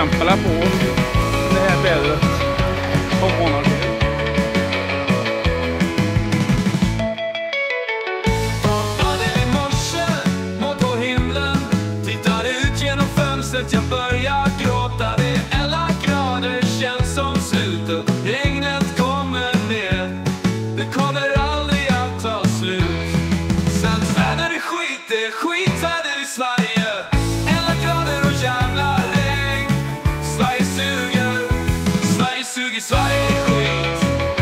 kämpar på det här vädret på månader till. Jag börjar gråta, det är 11 grader, känns som slutet. Regnet kommer ner, det kommer aldrig att ta slut. Svenskt väder är skit, det är skitväder i Sverige. 11 grader och jävla regn. Sverige suger, Sverige suger, Sverige är skit.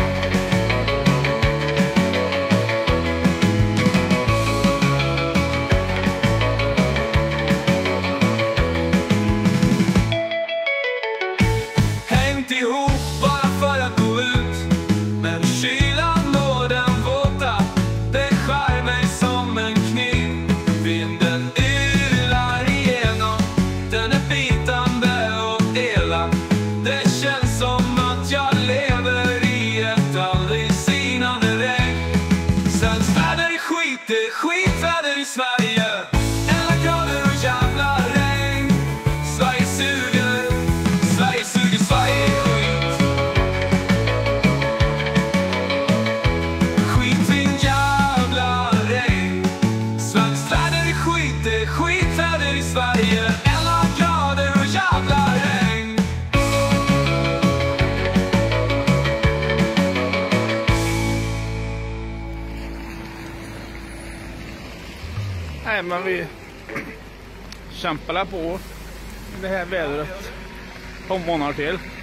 Ihop bara för att gå ut, men kylan och den våta, det skär mig som en kniv. Vinden ylar igenom, den är bitande och elak. Det känns som att jag lever i ett aldrig sinande regn. Svenskt väder är skit, det är skitväder i Sverige. 11 grader och jävla regn. Sverige suger, Sverige suger, Sverige är skit. Det är skitväder i Sverige, 11 grader och jävla regn. Nej, men vi kämpar på det här vädret på månader till.